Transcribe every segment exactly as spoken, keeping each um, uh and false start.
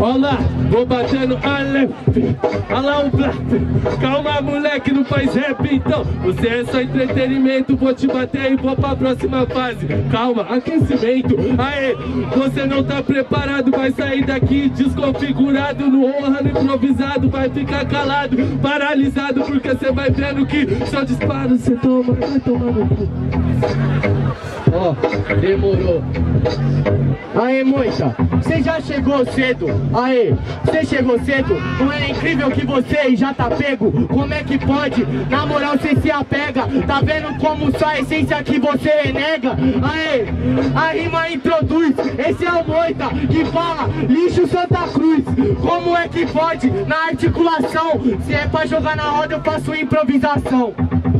Olha lá, vou batendo Aleph, olha lá o Blaf. Calma moleque, não faz rap então. Você é só entretenimento, vou te bater e vou pra próxima fase. Calma, aquecimento. Aê, você não tá preparado, vai sair daqui desconfigurado. No honra, no improvisado, vai ficar calado, paralisado, porque você vai vendo que só disparo você toma, vai tomar no cu. Ó, oh, demorou. Aê, moita, você já chegou cedo. Aê, você chegou cedo. Não é incrível que você já tá pego? Como é que pode? Na moral você se apega. Tá vendo como só a essência que você renega? Aê, a rima introduz. Esse é o moita que fala lixo Santa Cruz. Como é que pode? Na articulação. Se é pra jogar na roda eu faço improvisação.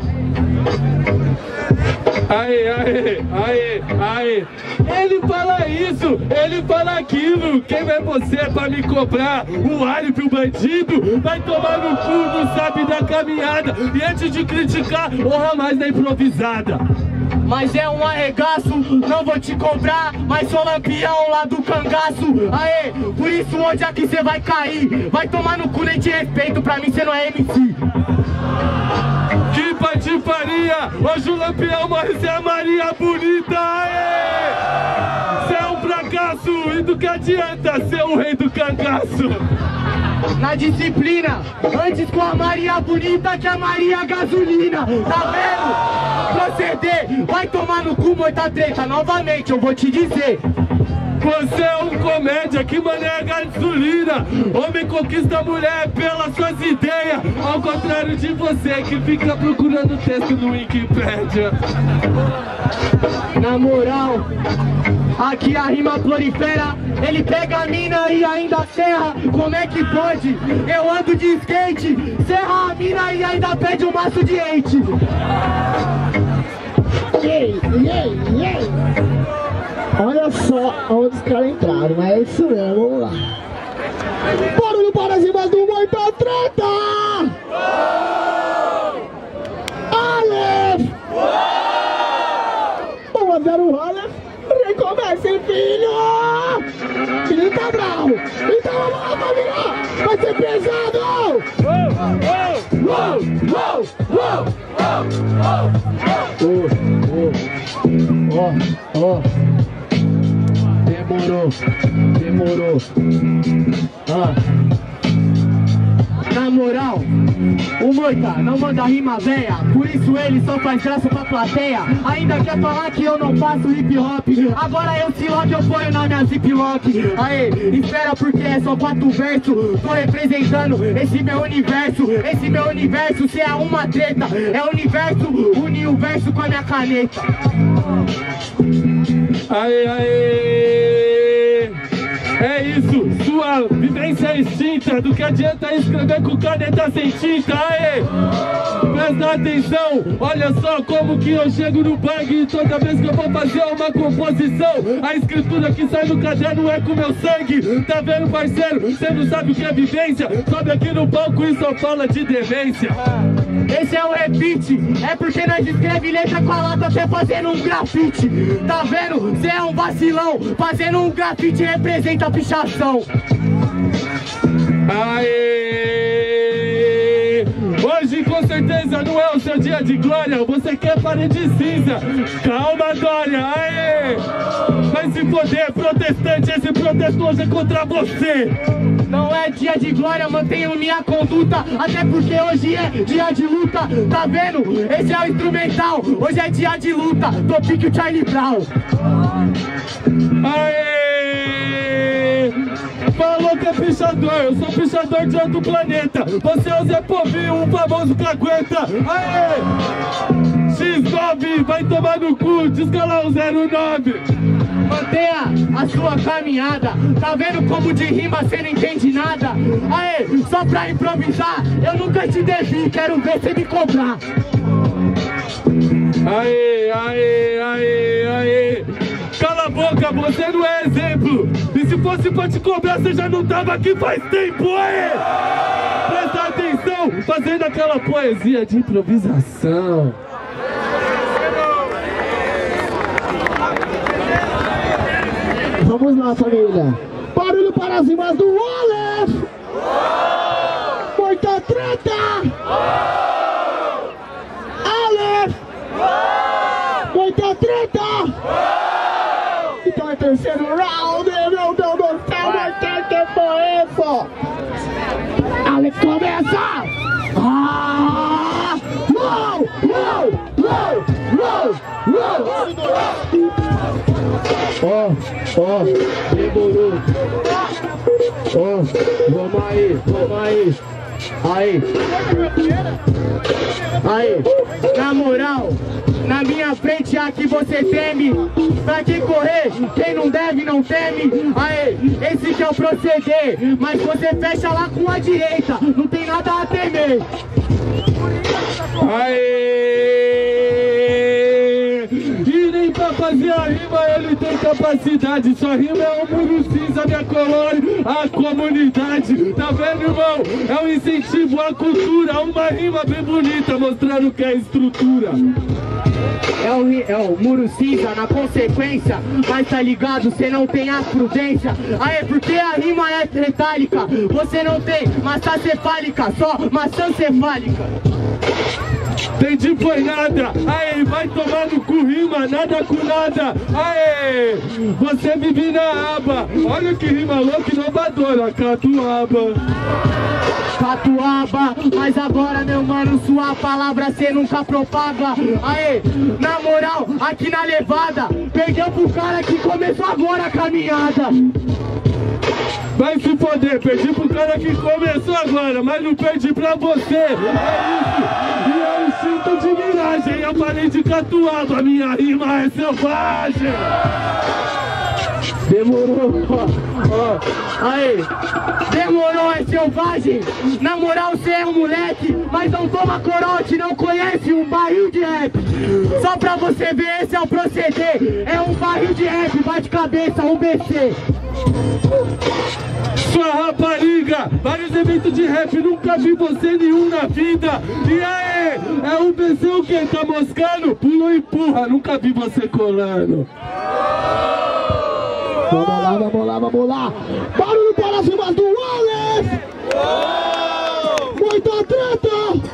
Aê, aê, aê, aê. Ele fala isso, ele fala aquilo. Quem é você pra me cobrar? O álibi, o bandido? Vai tomar no cu, não sabe da caminhada. E antes de criticar, honra mais na improvisada. Mas é um arregaço, não vou te cobrar, mas sou lampião lá do cangaço. Aê, por isso hoje aqui cê vai cair. Vai tomar no cu, nem te respeito, pra mim cê não é M C. Que patifaria! Hoje o lampião morre sem a Maria Bonita! Aê! Cê é um fracasso! E do que adianta ser o rei do cangaço? Na disciplina, antes com a Maria Bonita que a Maria Gasolina. Tá vendo? Proceder, vai tomar no cu, muita treta. Novamente, eu vou te dizer. Você é um comédia que maneia gasolina. Homem conquista a mulher pelas suas ideias, ao contrário de você que fica procurando texto no Wikipédia. Na moral, aqui a rima prolifera. Ele pega a mina e ainda serra. Como é que pode? Eu ando de skate, serra a mina e ainda pede um maço de ente. Ei, ei, ei. Olha só onde os caras entraram, mas é isso mesmo, vamos lá. Barulho para cima do Moita Treta! Aleph! um a zero o Aleph, recomece, filho! Filho tá bravo, então vamos lá, família! Vai ser pesado! Uou, uou, uou, uou, uou, ó, ó. Demorou, demorou. Ah. Na moral, o Moita não manda rima véia, por isso ele só faz graça pra plateia. Ainda quer falar que eu não faço hip hop, agora eu se logo eu ponho na minha ziplock. Aê, espera porque é só quatro versos. Tô representando esse meu universo. Esse meu universo, cê é uma treta. É o universo, une o verso com a minha caneta. Aê, aê! É isso, sua vivência é extinta. Do que adianta escrever com caneta sem tinta? Aê! Presta atenção, olha só como que eu chego no bang. Toda vez que eu vou fazer uma composição, a escritura que sai no caderno é com meu sangue. Tá vendo, parceiro? Você não sabe o que é vivência? Sobe aqui no palco e só fala de demência. Esse é o repeat, é porque nós escreve letra com a lata até fazendo um grafite. Tá vendo? Cê é um vacilão, fazendo um grafite representa a pichação. Aê! Hoje com certeza não é o seu dia de glória. Você quer parede cinza? Calma, Dória! Aê! Vai se foder, protestante, esse protesto hoje é contra você. Não é dia de glória, mantenho minha conduta, até porque hoje é dia de luta. Tá vendo? Esse é o instrumental, hoje é dia de luta. Tô pique o Charlie Brown. Aê! Falou que é pichador, eu sou pichador de outro planeta. Você é o Zé Povinho, o famoso cagueta. Aê! X nove, vai tomar no cu, descalar o zero nove. Mantenha a sua caminhada. Tá vendo como de rima cê não entende nada? Aê, só pra improvisar, eu nunca te devi, quero ver cê me cobrar. Aê, aê, aê, aê. Cala a boca, você não é exemplo. E se fosse pra te cobrar, você já não tava aqui faz tempo, aê. Presta atenção, fazendo aquela poesia de improvisação. Vamos lá, família. Barulho para as rimas do Aleph. Muita treta. Aleph. Muita treta. Então é terceiro round. Meu Deus do céu, mas quem que foi isso? Aleph começa. Ah! Uou! Uou! Uou! Uou! Uou! Ó, ó, demorou. Ó, vamos aí, vamos aí. Aí. Aí. Na moral, na minha frente aqui você teme. Pra que correr? Quem não deve não teme. Aí, esse que é o proceder. Mas você fecha lá com a direita. Não tem nada a temer. Aê! E nem pra fazer a rima ele tem capacidade. Sua rima é o muro cinza, minha colônia, a comunidade. Tá vendo, irmão? É um incentivo à cultura. Uma rima bem bonita, mostrando que é estrutura. É o, é o muro cinza na consequência. Mas tá ligado, cê não tem a prudência. Aê, porque a rima é metálica. Você não tem maçã cefálica, só maçã cefálica. Entendi, foi nada. Aê, vai tomar no cu, rima, nada com nada. Aê, você vive na aba. Olha que rima louca, inovadora, catuaba. Catuaba, mas agora, meu mano, sua palavra cê nunca propaga. Aê, na moral, aqui na levada, perdeu pro cara que começou agora a caminhada. Vai se foder, perdi pro cara que começou agora, mas não perdi pra você. É isso, e eu sinto de miragem. Eu falei de catuaba, minha rima é selvagem. Demorou, ó, ó, aí, demorou, é selvagem. Na moral, cê é um moleque, mas não toma corote, não conhece um barril de rap. Só pra você ver, esse é o proceder. É um barril de rap, bate cabeça, um B C. Sua rapariga, vários eventos de rap, nunca vi você nenhum na vida. E aí, é o B C o que? Tá moscando? Pulou e empurra, nunca vi você colando. Vamos lá, vamos lá, vamos lá. Barulho para as rimas do Aleph. Muita treta.